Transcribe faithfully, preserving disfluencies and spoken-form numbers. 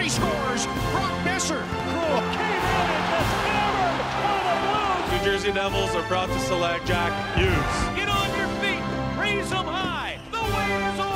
he scores. Brock Boeser. Krul came in and just hammered on the Blues. New Jersey Devils are proud to select Jack Hughes. Get on your feet. Raise them high. The wave is over.